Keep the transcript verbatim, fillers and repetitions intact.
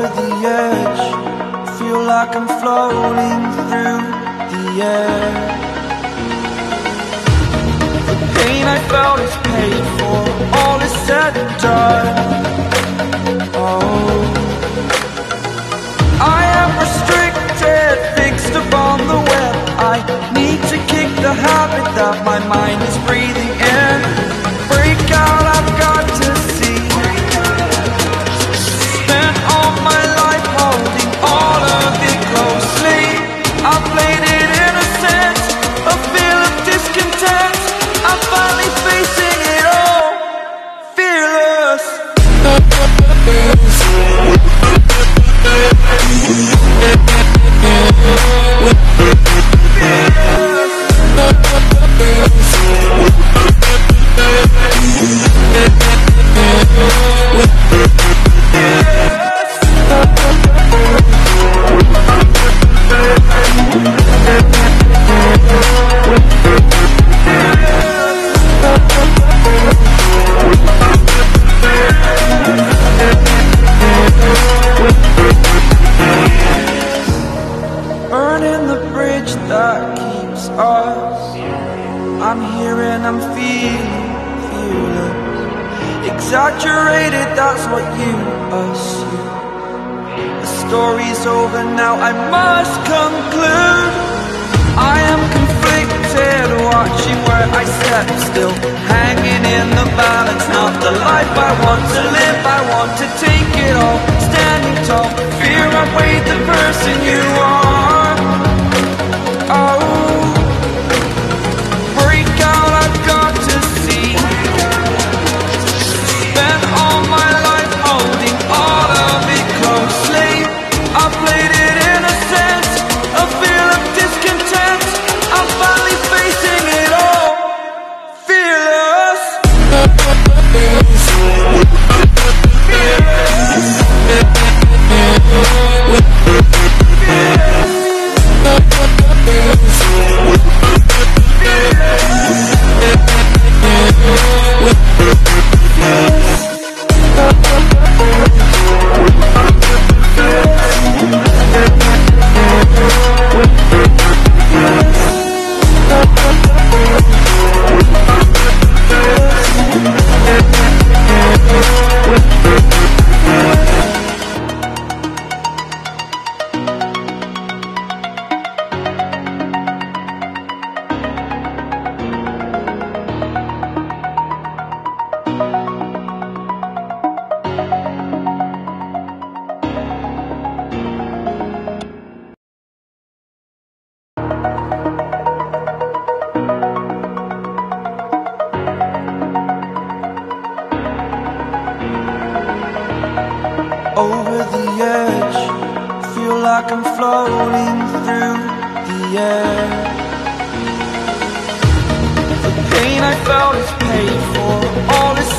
the edge, feel like I'm floating through the air. The pain I felt is paid for, all is said and done. Oh, I am restricted, fixed upon the web. I need to kick the habit that my mind is breathing in. Break out, I've got to see. Spent all my life holding all of it closely. I played it innocent, a feel of discontent. I'm finally facing it all, fearless. Burning the bridge that keeps us. I'm here and I'm feeling fearless. Exaggerated, that's what you assume. The story's over now, I must conclude. I am conflicted, watching where I step still, hanging in the balance. Not the life I want to live, I want to take it all. Standing tall, fear I've weighed the person you are. Oh, break out, I've got to see. Spent all my life holding all of it closely. I played it innocent, a feel of discontent. I'm finally facing it all, fearless. Over the edge, feel like I'm floating through the air. The pain I felt is paid for, all is